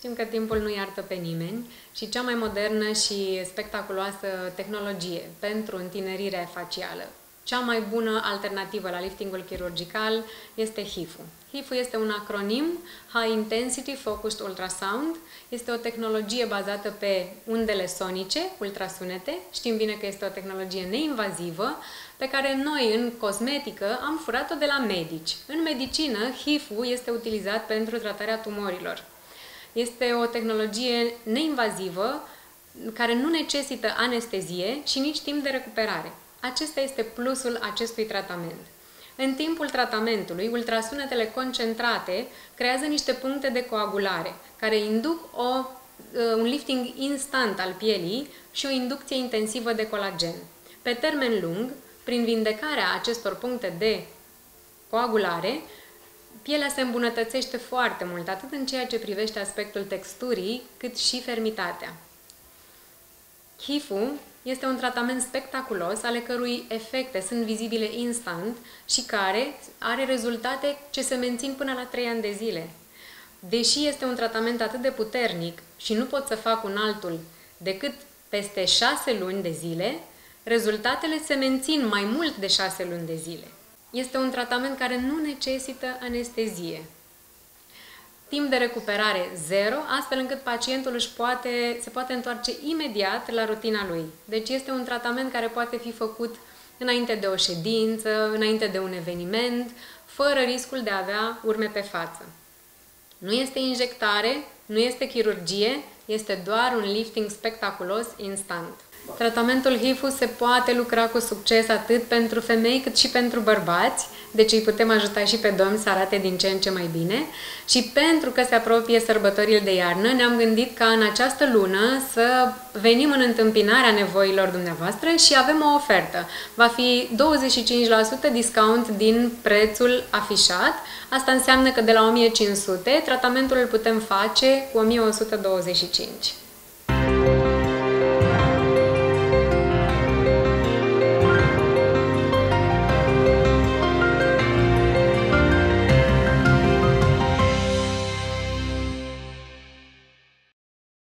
Știm că timpul nu iartă pe nimeni și cea mai modernă și spectaculoasă tehnologie pentru întinerirea facială, cea mai bună alternativă la liftingul chirurgical este HIFU. HIFU este un acronim, High Intensity Focused Ultrasound. Este o tehnologie bazată pe undele sonice, ultrasunete. Știm bine că este o tehnologie neinvazivă, pe care noi, în cosmetică, am furat-o de la medici. În medicină, HIFU este utilizat pentru tratarea tumorilor. Este o tehnologie neinvazivă, care nu necesită anestezie și nici timp de recuperare. Acesta este plusul acestui tratament. În timpul tratamentului, ultrasunetele concentrate creează niște puncte de coagulare, care induc un lifting instant al pielii și o inducție intensivă de colagen. Pe termen lung, prin vindecarea acestor puncte de coagulare, pielea se îmbunătățește foarte mult, atât în ceea ce privește aspectul texturii, cât și fermitatea. HIFU este un tratament spectaculos, ale cărui efecte sunt vizibile instant și care are rezultate ce se mențin până la 3 ani de zile. Deși este un tratament atât de puternic și nu pot să fac un altul decât peste 6 luni de zile, rezultatele se mențin mai mult de 6 luni de zile. Este un tratament care nu necesită anestezie. Timp de recuperare 0, astfel încât pacientul se poate întoarce imediat la rutina lui. Deci este un tratament care poate fi făcut înainte de o ședință, înainte de un eveniment, fără riscul de a avea urme pe față. Nu este injectare, nu este chirurgie, este doar un lifting spectaculos instant. Tratamentul HIFU se poate lucra cu succes atât pentru femei cât și pentru bărbați, deci îi putem ajuta și pe domni să arate din ce în ce mai bine. Și pentru că se apropie sărbătorile de iarnă, ne-am gândit ca în această lună să venim în întâmpinarea nevoilor dumneavoastră și avem o ofertă. Va fi 25% discount din prețul afișat. Asta înseamnă că de la 1500 tratamentul îl putem face cu 1125.